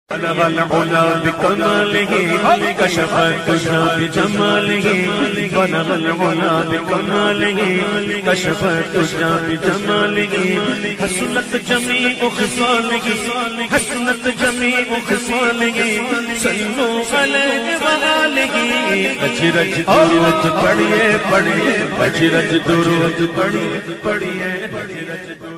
العلا بكماله كشف الدجى بجماله بلغ العلا بكماله كشف الدجى بجماله حسنت جميع خصاله حسنت جميع خصاله صلوا عليه وآله अजरज दुरूद पढ़िए पढ़िए अजरज दुरूद पढ़िए पढ़िए अजरज